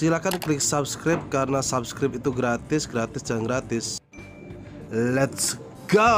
Silakan klik subscribe karena subscribe itu gratis dan gratis. Let's go.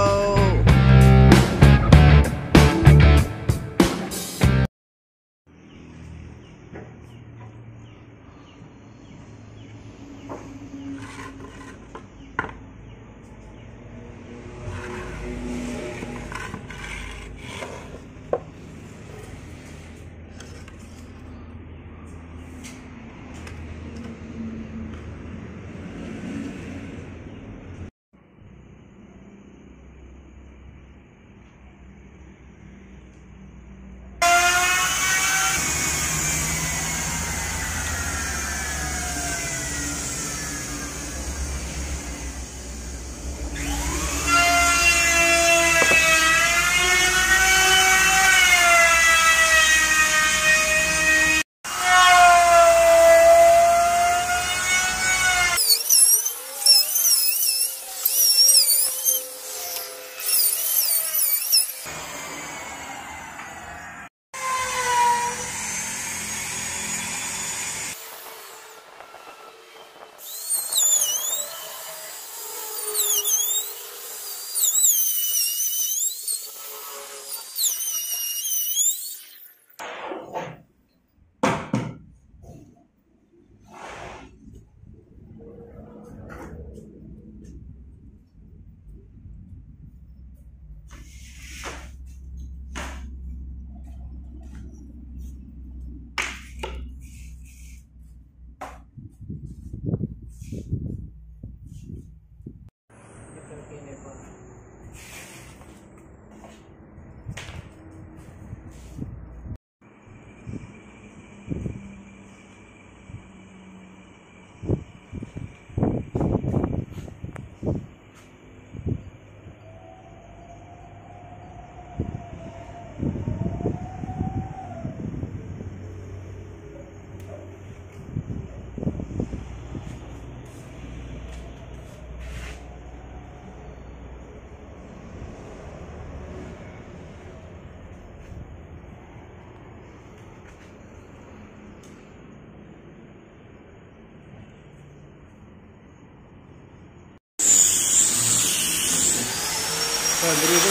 Senter itu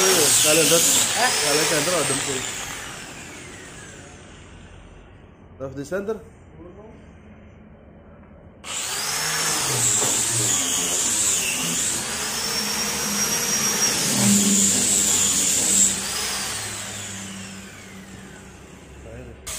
kalian senter ada dempul. Terus di center.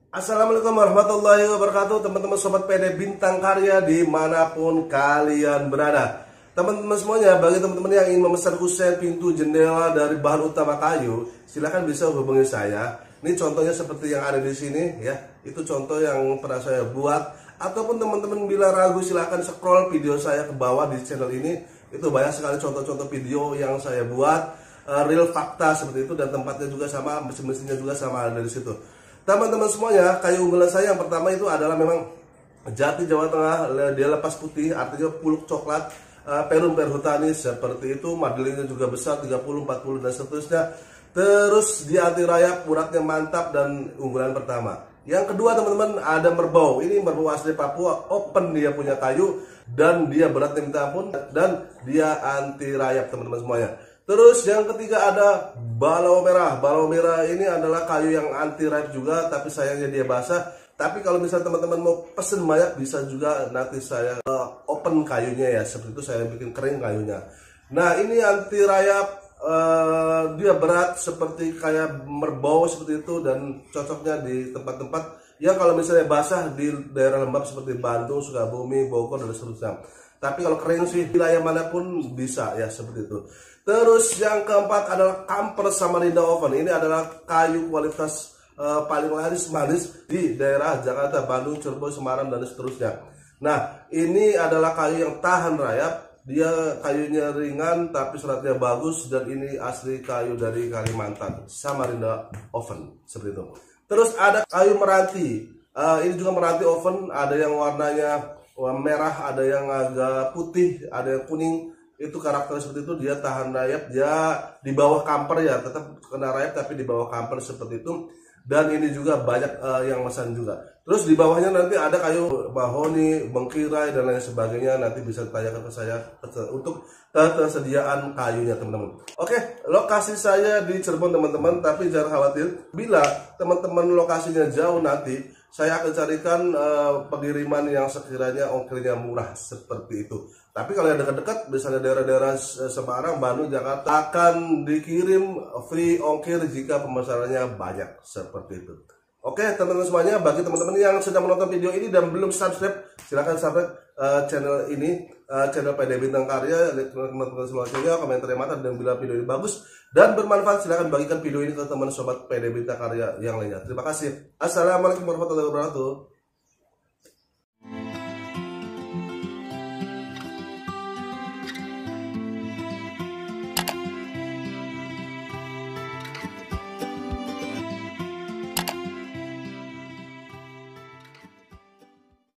Assalamualaikum warahmatullahi wabarakatuh, teman-teman sobat PD Bintang Karya dimanapun kalian berada. Teman-teman semuanya, bagi teman-teman yang ingin memesan kusen, pintu, jendela dari bahan utama kayu, silahkan bisa hubungi saya. Ini contohnya seperti yang ada di sini ya. Itu contoh yang pernah saya buat. Ataupun teman-teman bila ragu, silahkan scroll video saya ke bawah di channel ini. Itu banyak sekali contoh-contoh video yang saya buat, real fakta seperti itu, dan tempatnya juga sama, mesin-mesinnya juga sama ada di situ. Teman-teman semuanya, kayu unggulan saya yang pertama itu adalah memang jati Jawa Tengah, dia lepas putih, artinya puluk coklat, perum perhutani seperti itu, madelinnya juga besar 30, 40 dan seterusnya. Terus di anti rayap, uratnya mantap dan unggulan pertama. Yang kedua teman-teman, ada merbau. Ini merbau asli Papua, open, dia punya kayu dan dia beratnya minta ampun dan dia anti rayap teman-teman semuanya. Terus yang ketiga ada balau merah. Balau merah ini adalah kayu yang anti rayap juga, tapi sayangnya dia basah. Tapi kalau misalnya teman-teman mau pesen banyak, bisa juga nanti saya open kayunya ya, seperti itu saya bikin kering kayunya. Nah ini anti rayap, dia berat seperti kayak merbau seperti itu, dan cocoknya di tempat-tempat yang kalau misalnya basah di daerah lembab seperti Bandung, Sukabumi, Bogor dan seterusnya. Tapi kalau kering sih wilayah manapun bisa ya, seperti itu. Terus yang keempat adalah Kamper Samarinda Oven. Ini adalah kayu kualitas paling laris manis di daerah Jakarta, Bandung, Cirebon, Semarang dan seterusnya. Nah ini adalah kayu yang tahan rayap. Dia kayunya ringan tapi seratnya bagus, dan ini asli kayu dari Kalimantan, Samarinda Oven seperti itu. Terus ada kayu meranti. Ini juga meranti oven, ada yang warnanya merah, ada yang agak putih, ada yang kuning. Itu karakter seperti itu, dia tahan rayap, dia di bawah kamper ya, tetap kena rayap tapi di bawah kamper seperti itu. Dan ini juga banyak yang pesan juga. Terus di bawahnya nanti ada kayu mahoni, bengkirai dan lain sebagainya. Nanti bisa ditanyakan ke saya untuk ketersediaan kayunya teman-teman. Oke, lokasi saya di Cirebon teman-teman, tapi jangan khawatir. Bila teman-teman lokasinya jauh, nanti saya akan carikan pengiriman yang sekiranya ongkirnya murah seperti itu. Tapi kalau yang dekat-dekat, misalnya daerah-daerah Semarang, Bandung, Jakarta, akan dikirim free ongkir jika pemesanannya banyak seperti itu. Oke teman-teman semuanya, bagi teman-teman yang sedang menonton video ini dan belum subscribe, silahkan subscribe channel ini, channel PD Bintang Karya. Teman-teman semuanya komentar yang mantap, dan bila video ini bagus dan bermanfaat, silahkan bagikan video ini ke teman sobat PD Bintang Karya yang lainnya. Terima kasih. Assalamualaikum warahmatullahi wabarakatuh.